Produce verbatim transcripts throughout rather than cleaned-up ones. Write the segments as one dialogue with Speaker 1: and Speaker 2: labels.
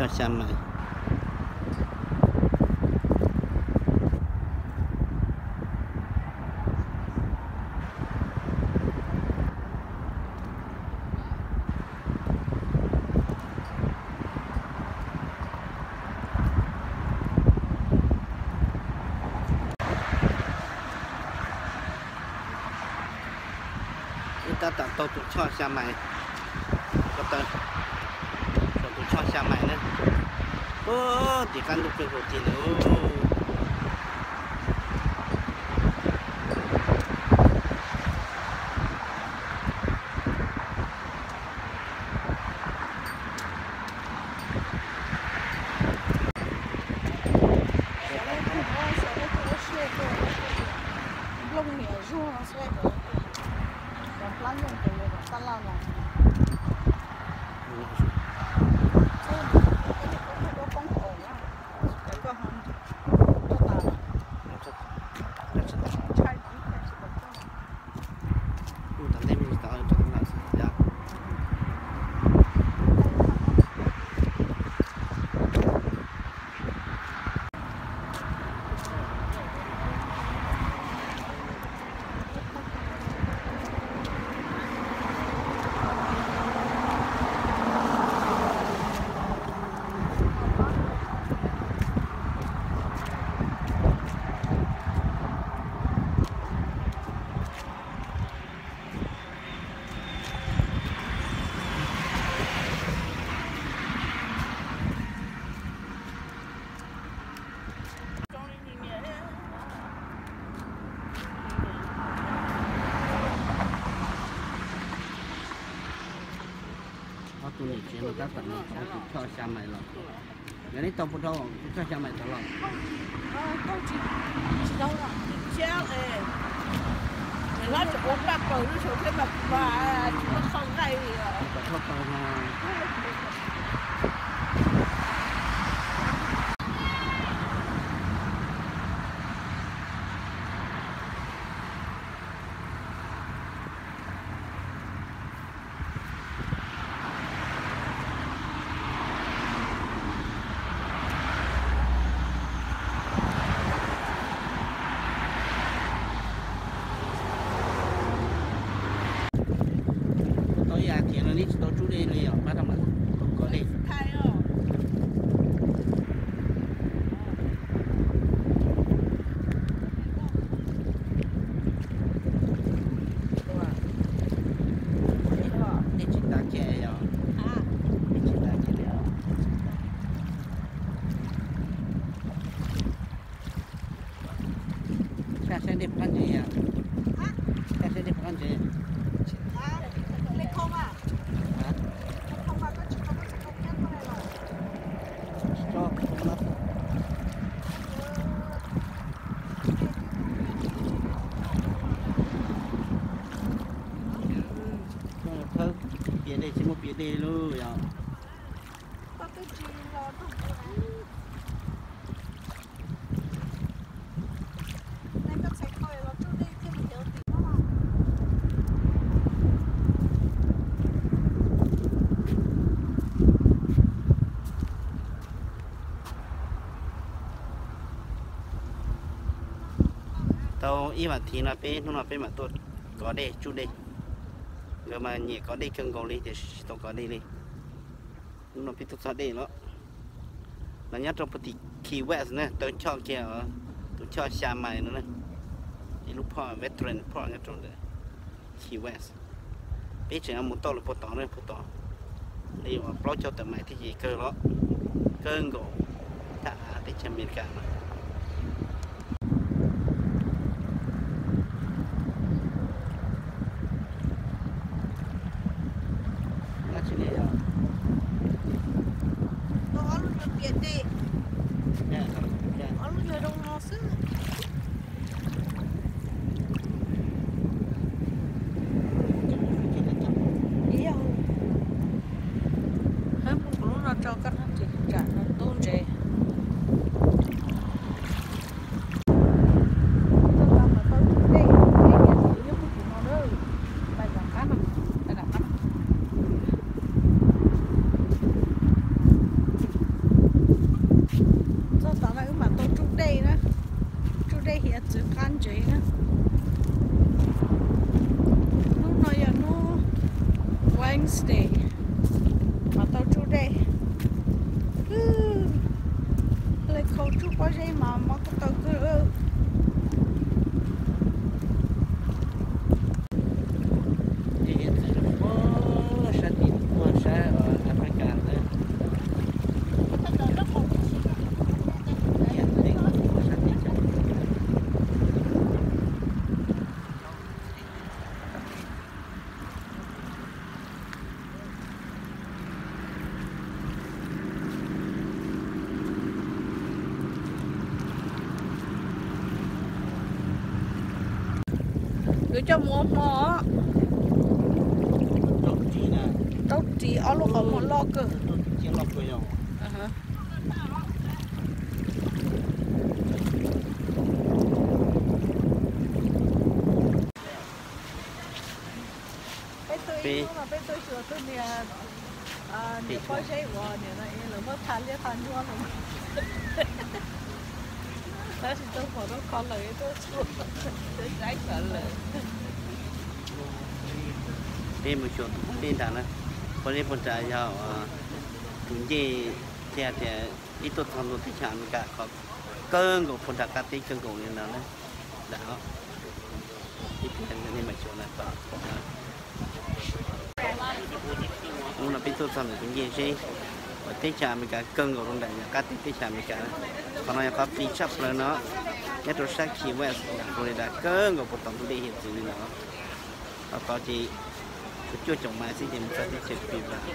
Speaker 1: cho xe máy ta tạo tổ tụ cho xe máy có tên tổ tụ cho xe máy nữa ô thì căn được cái hồ tiền nữa tôi nghĩ chuyện các bạn nó cũng cho xe máy rồi, cái này tao bắt đầu cho xe máy tao rồi.
Speaker 2: Không chỉ chỉ đâu là treo này, nó chỉ bốn ba cầu nó chỉ thêm một và chỉ có không này à.
Speaker 1: Không cầu mà. Thì nó nít tôi chú đi liền bắt đầu mà có đi đi chỉ ta chè rồi đi chỉ ta chè rồi các xe đi ăn gì à các xe đi ăn gì biển đây chỉ một biển đây luôn rồi. Tao ý mà thì là bé nó là bé mà tôi có đây chú đây rồi mà nhẹ có đi cân cầu đi thì tôi có đi đi nó bị tôi đi nó là nhát trong cái key west nè tôi cho kia tôi cho xa mày nữa nè thì lúc họ veteran họ nhát trong đấy key west biết chuyện một tàu là một tàu nữa một tàu đi mà pro cho tụi mày thì gì cơ đó cơn gỗ thả để cho miền cạn
Speaker 2: cho các chị trả tôn chế 只感觉呢，นู่นหน่อยอ่ะนู่น Wednesday มา到住的，嗯，来口住过去嘛，嘛个到个。cứ cho mua mỏ đâu chỉ ở lúc họ muốn lo cơ bây giờ bây giờ sửa tôi nè à nè có giấy vợ nè này là mất than lấy than luôn rồi đó thì tôi bỏ nó con lời tôi xuống tôi trái sợ lời
Speaker 1: đi một chỗ đi đàn này có đi một trại giàu cũng gì theo theo ít tốt hơn một cái chạm cả có cơn của phần đặc cái cơn của như nào đấy đó đi cái này mà chỗ này có nó là biết tốt hơn cũng gì chứ ở cái chạm cả cơn của trong này cả cái chạm cả còn nó có phí chấp là nó nhất là sắc khí quét rồi đã cơn của một tổng đi hiện sự nữa và có chỉ chưa trồng mai xin tìm ra cái chuyện phim là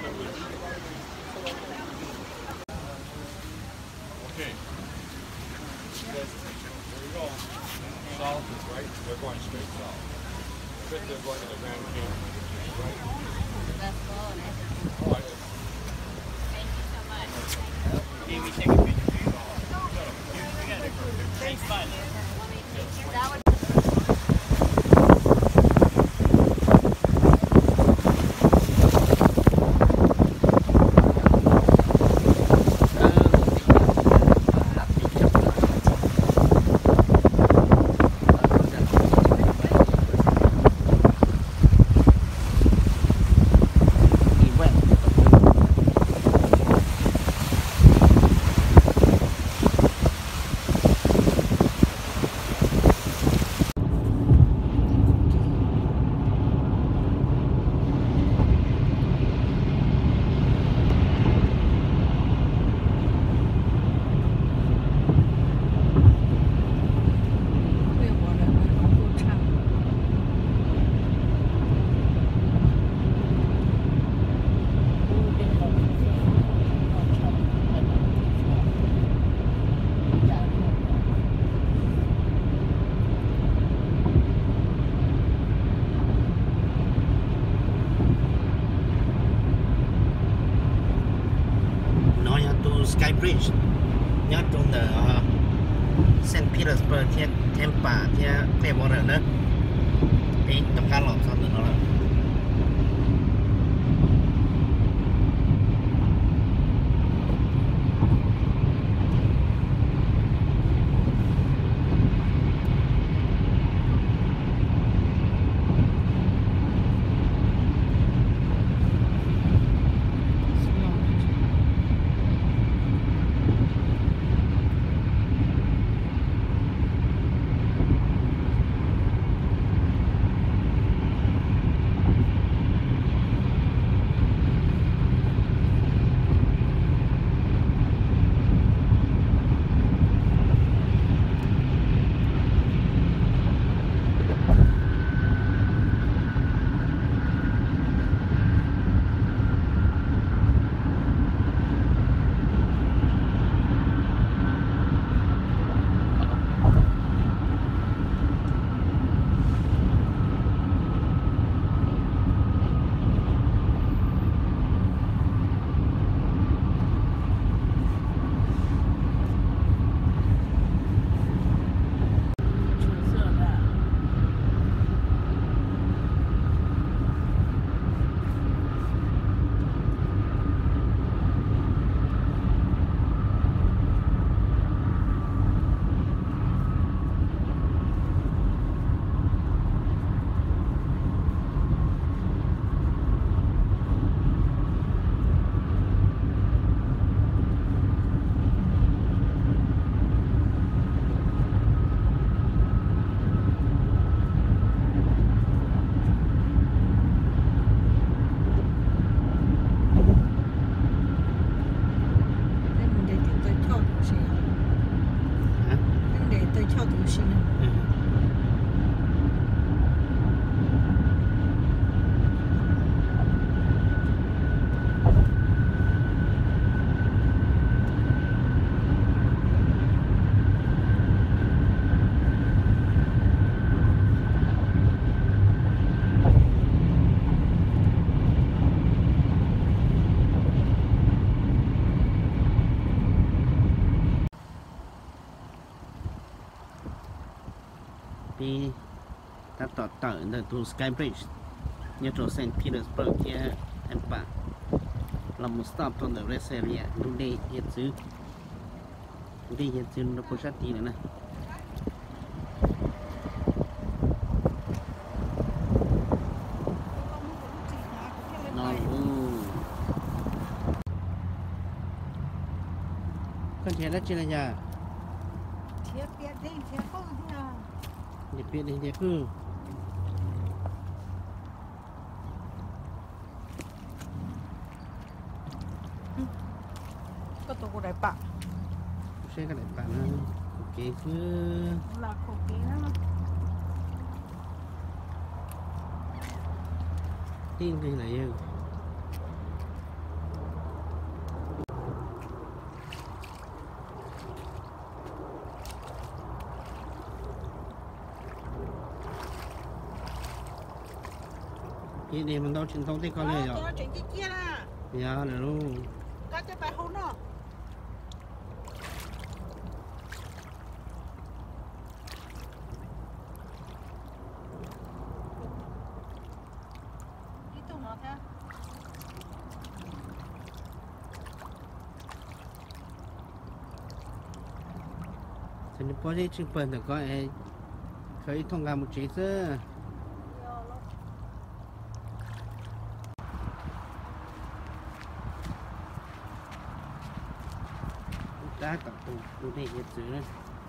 Speaker 3: South is right, they're going straight south. If they're going to the Grand Canyon, right?
Speaker 4: That's cool, man.
Speaker 3: Oh, I did.
Speaker 4: Thank you so much.
Speaker 5: Can we take a picture for you? Thanks, bye.
Speaker 4: That would
Speaker 1: Sky Bridge nhớ trong là Saint Petersburg theo Tampa theo Clearwater nữa đi tầm cá lọt xong rồi nó là
Speaker 2: 靠东西。
Speaker 1: Đi taต่อต่อในตัว Sky Bridge เนี่ยตัว Saint Petersburg ที่อันป่าเรามา stop ตรง the rest area ดูดีเห็นซื้อดูดีเห็นซื้อเราโพสต์ตีเลยนะนอนอู้ก็เทียนแล้วจีนยา
Speaker 2: 贴边的贴后的。
Speaker 1: เดี๋ยวเปลี่ยนเดี๋ยวคือ
Speaker 2: ก็ตัวกูได้ปะ
Speaker 1: ใช้กันไหนป่านะโอเคคือ
Speaker 2: หลักของกีนะ
Speaker 1: ทิ้งที่ไหนเยอะ Thì để mình đâu truyền thông thì có lẽ rồi.
Speaker 2: Có chuyện kia kia là.
Speaker 1: Dạ là luôn.
Speaker 2: Có cái bài hôn đó. Đi tụi nó theo.
Speaker 1: Thì nó có gì chừng bẩn được có ai khởi thông cảm một chút chứ. Đã tập tụ tụ này hết rồi đấy.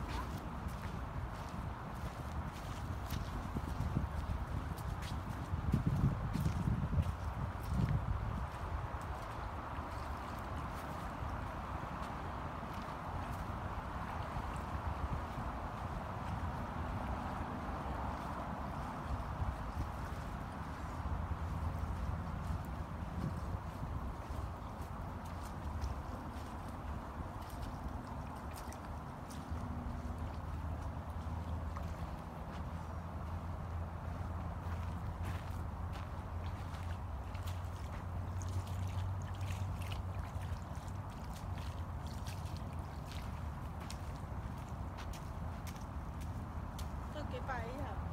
Speaker 2: Cái bài ấy hả?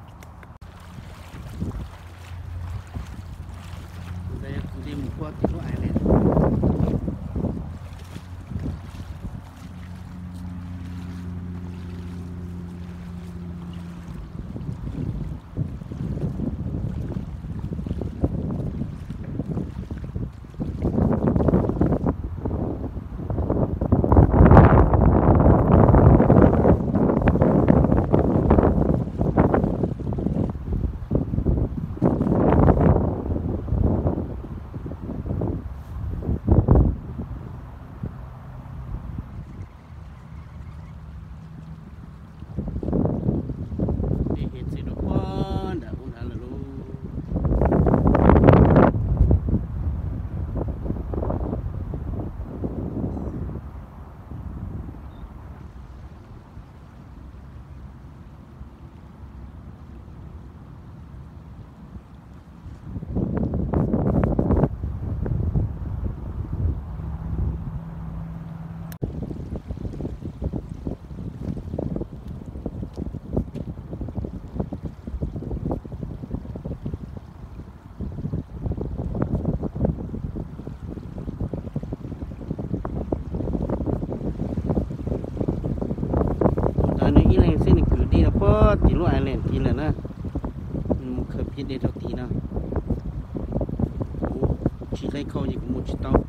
Speaker 1: Đây đi một qua thì có ai lên. Tí lúc ai lên tí là nó một khởi piết để đầu tí nào chỉ lấy khâu gì cũng một chiếc tàu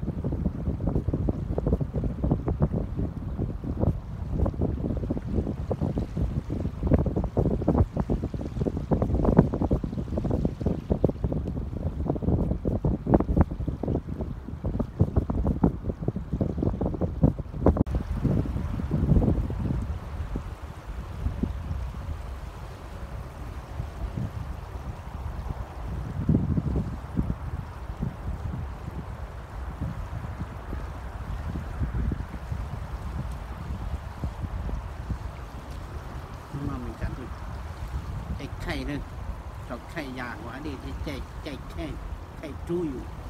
Speaker 1: chạy khay nữa cho khay già quá đi thì chạy chạy khay khay chui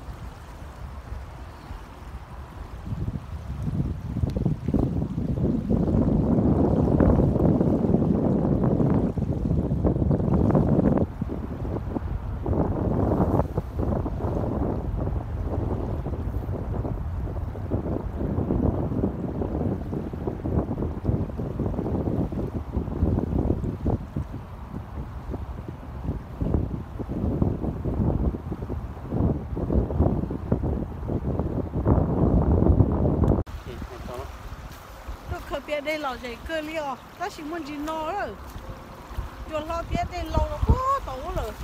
Speaker 2: đây là gì cơ liò ta chỉ muốn gì nó rồi cho lo tiếc đây lâu nó có tổ rồi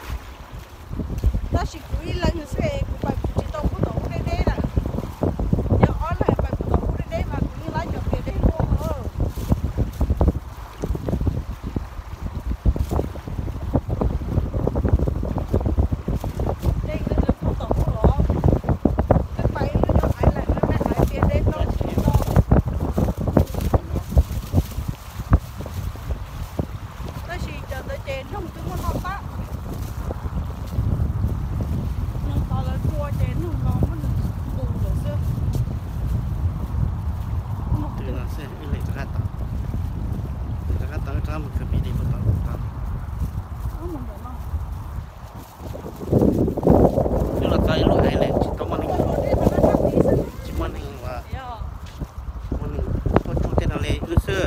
Speaker 2: ta chỉ quý lần sẽ của bài chỉ tổ của tổ đây đây là giờ ở lại bài của tổ đây đây mà quý lái cho kia đây luôn rồi đây cái được của tổ đó cái bài nó cho ai lại nó mới ai kia đây nó nông từ con họ ta nông to là chua chén nông nó mới bù được chưa
Speaker 1: từ nó sẽ bị lệ ra tao ra tao ra một cái bị đi một tao tao
Speaker 2: không muốn được đâu
Speaker 1: nhưng là cái loại này này chỉ tao mình chỉ mình là mình có chút tên là lệ ư sơ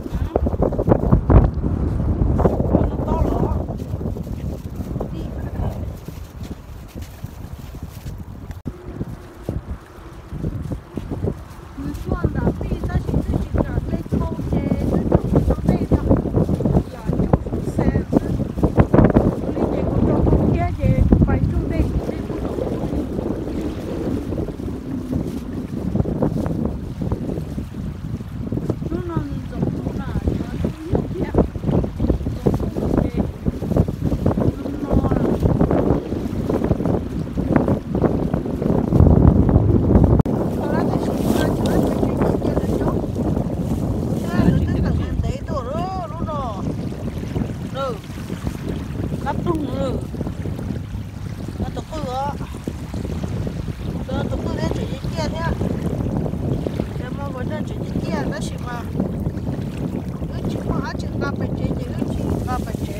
Speaker 2: cắt tung rồi nó tổ tư đó nó tổ tư đấy chỉ kia nhá để mà vẫn là chỉ kia nó chỉ mà nó chỉ mà chỉ là phải chế chỉ nó chỉ là phải chế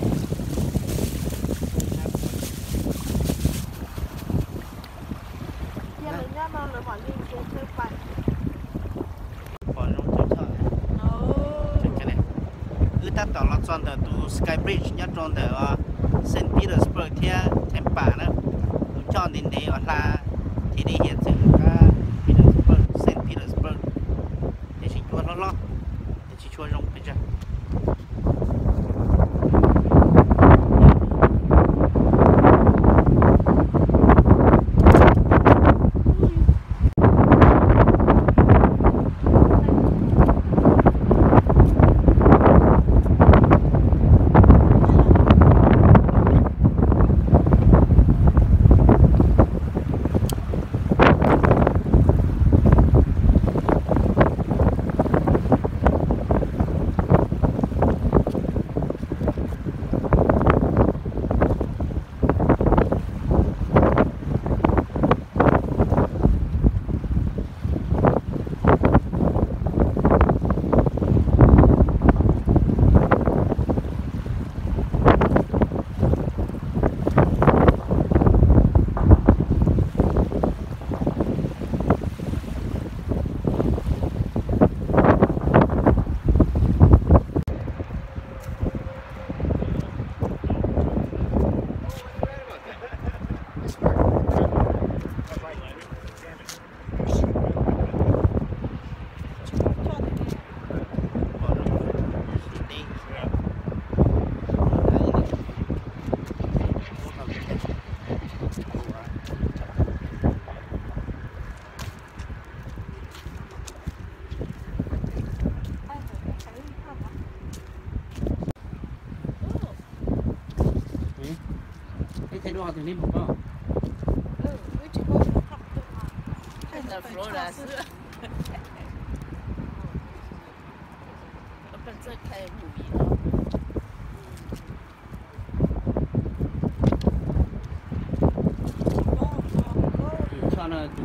Speaker 2: kia là nhá nó là phải liên kết với phải
Speaker 1: còn trong chỗ thở cái này cứ ta tàu là chọn từ Sky Bridge nhất chọn từ Saint Petersburg theo thêm bà nữa chọn đến đây là thì đi hiện trường cả Petersburg Saint Petersburg để chỉ chua nó lo để chỉ chua rong bây giờ thấy đồ từ lên một không?
Speaker 2: Ừ, với chị có một cặp được mà.
Speaker 4: Hay là Florida sữa. Nóเป็นเสื้อแขนหมูมีเนาะ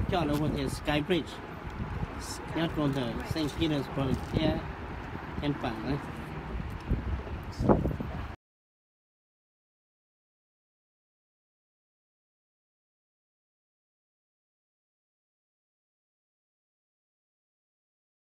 Speaker 1: cho nó có thể Sky Bridge nhớ còn thờ Saint Petersburg kia trên bảng đấy